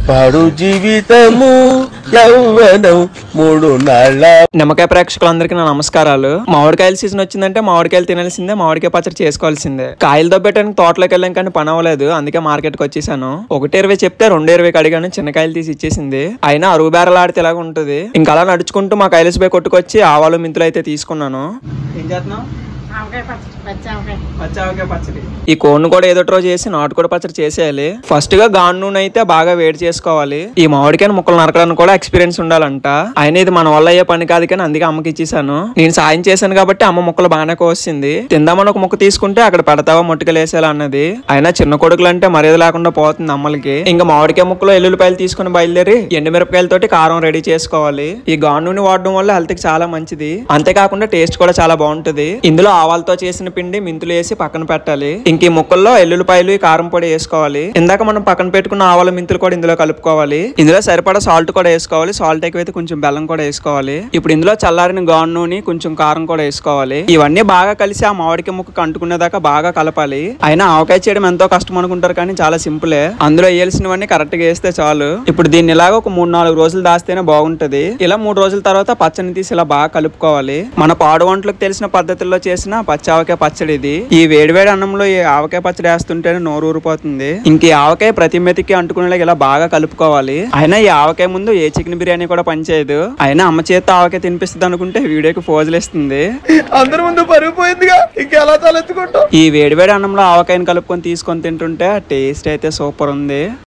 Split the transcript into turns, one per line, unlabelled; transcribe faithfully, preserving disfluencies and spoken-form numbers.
పాడు జీవితము యవ్వనం మూడు నాళ్ళ.
నిమ్మకాయ ప్రేక్షకులందరికీ నా నమస్కారాలు. మామిడికాయల సీజన్ వచ్చిందంటే మామిడికాయలు తినాల్సిందే, మామిడికాయ పచ్చడి చేసుకోవాల్సిందే. కాయలు దొబ్బెట్టడానికి తోటలోకి వెళ్ళాం కానీ పని అవ్వలేదు, అందుకే మార్కెట్ కి వచ్చేసాను. ఒకటి ఇరవై చెప్తే రెండు ఇరవై అడిగాను, చిన్న కాయలు తీసి ఇచ్చేసింది. అయినా అరుగు బేరలాడితే ఇలాగ ఉంటుంది. ఇంకా అలా నడుచుకుంటూ మా కైలస్ బై కొట్టుకొచ్చి ఆవాలు మెంతులు అయితే తీసుకున్నాను. ఏం చేస్తున్నావు? ఈ కోడిని కూడా ఏదో రోజు చేసి నాటుకోడి పచ్చడి చేసేయాలి. ఫస్ట్ గా గాను నూనె అయితే బాగా వేడి చేసుకోవాలి. ఈ మామిడికాయ ముక్కలు నరకడానికి కూడా ఎక్స్పీరియన్స్ ఉండాలంట. అయినా ఇది మన వల్ల అయ్యే పని కాదు కానీ అందుకే అమ్మకి ఇచ్చేసాను. నేను సాయం చేశాను కాబట్టి అమ్మ ముక్కలు బాగానే కోసింది. తిందామని ఒక ముక్క తీసుకుంటే అక్కడ పెడతావా ముట్టుకలేసేలా అన్నది. అయినా చిన్న కొడుకులు అంటే మర్యాద లేకుండా పోతుంది అమ్మలకి. ఇంకా మామిడికాయ ముక్కలు ఎల్లుల్లిపాయలు తీసుకుని బయలుదేరి ఎండుమిరపకాయలతోటి కారం రెడీ చేసుకోవాలి. ఈ గాను నూనె వాడడం వల్ల హెల్త్ కి చాలా మంచిది. అంతేకాకుండా టేస్ట్ కూడా చాలా బాగుంటది. ఇందులో ఆవాలతో చేసిన పిండి మెంతులు వేసి పక్కన పెట్టాలి. ఇంక ఈ ముక్కల్లో ఎల్లుల్లిపాయలు కారం పొడి వేసుకోవాలి. ఇందాక మనం పక్కన పెట్టుకున్న ఆవాల మెంతులు కూడా ఇందులో కలుపుకోవాలి. ఇందులో సరిపడా సాల్ట్ కూడా వేసుకోవాలి. సాల్ట్ ఎక్కువైతే కొంచెం బెల్లం కూడా వేసుకోవాలి. ఇప్పుడు ఇందులో చల్లారిన గాను నూనె కొంచెం కారం కూడా వేసుకోవాలి. ఇవన్నీ బాగా కలిసి ఆ మామిడికాయ ముక్కకు అంటుకునేదాకా బాగా కలపాలి. అయినా ఆవకాయ చేయడం ఎంతో కష్టం అనుకుంటారు కానీ చాలా సింపులే. అందులో వేయాల్సినవన్నీ కరెక్ట్ గా వేస్తే చాలు. ఇప్పుడు దీన్ని ఇలాగ ఒక మూడు నాలుగు రోజులు దాస్తేనే బాగుంటది. ఇలా మూడు రోజుల తర్వాత పచ్చని తీసి ఇలా బాగా కలుపుకోవాలి. మన పాడు వంటలకు తెలిసిన పద్ధతుల్లో చేసిన పచ్చి ఆవకాయ పచ్చడి ఇది. ఈ వేడివేడి అన్నంలో ఈ ఆవకాయ పచ్చడి వేస్తుంటేనే నోరు ఊరిపోతుంది. ఇంక ఈ ఆవకాయ ప్రతి మెతికి అంటుకునేలాగా ఇలా బాగా కలుపుకోవాలి. అయినా ఈ ఆవకాయ ముందు ఏ చికెన్ బిర్యానీ కూడా పనిచేయదు. అయినా అమ్మ చేత ఆవకాయ తినిపిస్తుంది అనుకుంటే వీడియోకి ఫోజులు ఇస్తుంది.
అందరి ముందు పరుగుపోయిందిగా, ఇంకెలా తలెత్తుకుంటాం.
ఈ వేడివేడి అన్నంలో ఆవకాయని కలుపుకొని తీసుకొని తింటుంటే టేస్ట్ అయితే సూపర్ ఉంది.